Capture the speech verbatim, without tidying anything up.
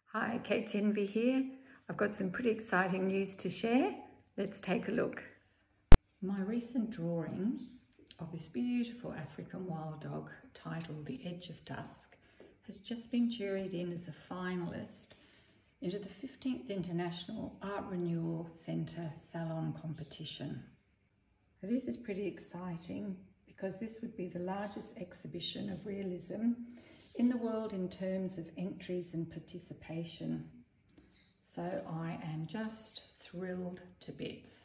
Hi, Kate Jenvey here. I've got some pretty exciting news to share. Let's take a look. My recent drawing of this beautiful African wild dog titled The Edge of Dusk has just been juried in as a finalist into the fifteenth International Art Renewal Centre Salon competition. Now, this is pretty exciting because this would be the largest exhibition of realism in the world in terms of entries and participation. So I am just thrilled to bits.